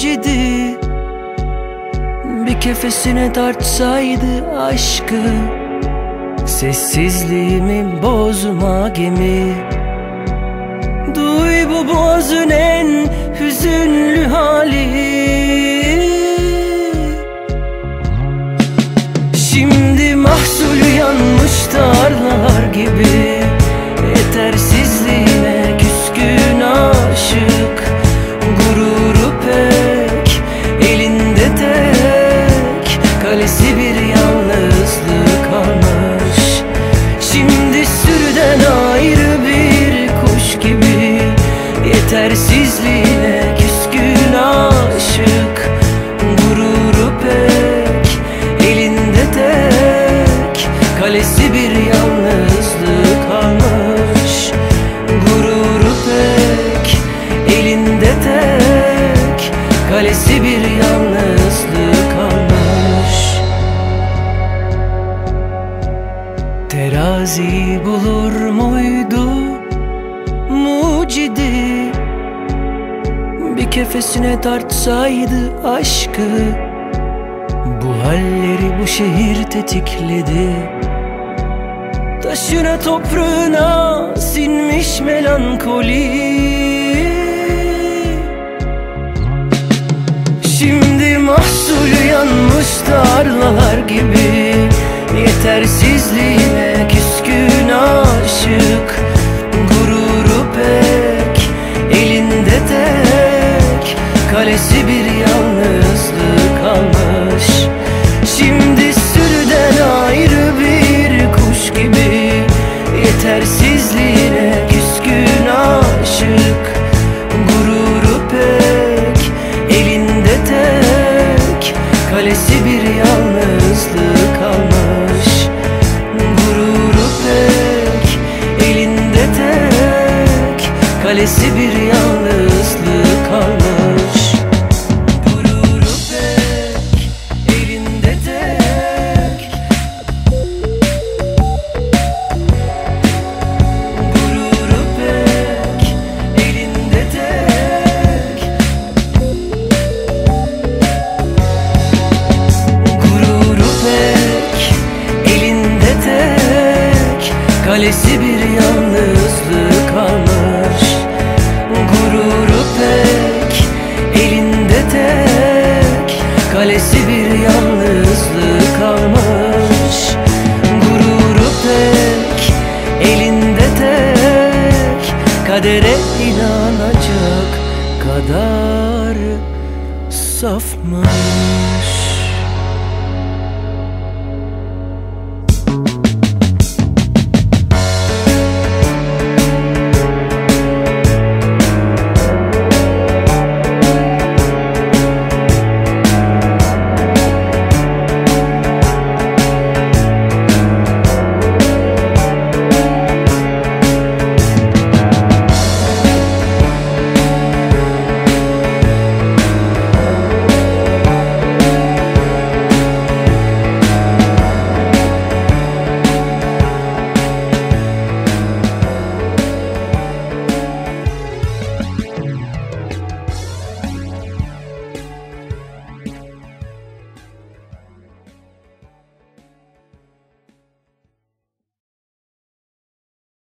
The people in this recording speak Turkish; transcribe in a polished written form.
mucidi. Bir kefesine tartsaydı aşkı, sessizliğimi bozma gemi. Duy bu boğazın en hüzünlü hali. Şimdi mahsulü yanmış tarlalar gibi, yetersizliğine küskün aşık. Gururu pek elinde tek, kalesi bir yalnızlık kalmış. Şimdi sürüden ayrı bir kuş gibi, yetersizliğine küskün aşık. Gururu pek elinde tek, kalesi bir yalnızlık kalmış. Gururu pek elinde tek, kalesi bir yalnızlık kalmış. Terazi bulur muydu mucidi? Bir kefesine tartsaydı aşkı. Bu halleri bu şehir tetikledi. Taşına toprağına sinmiş melankoli. Şimdi mahsulü yanmış tarlalar gibi, yetersizliğine küskün aşık. Gururu pek elinde tek, kalesi bir yalnızlık kalmış. Şimdi sürüden ayrı bir kuş gibi, yetersizliğine küskün aşık. Gururu pek elinde tek, kalesi bir yalnızlık kalmış. Gururu pek elinde tek, kalesi bir yalnızlık kalmış. Gururu pek elinde tek, gururu pek elinde tek, gururu pek elinde tek, kalesi bir yalnızlık kalmış. Gururu pek elinde tek, kalesi bir yalnızlık kalmış. Gururu pek elinde tek, kadere inanacak kadar safmış.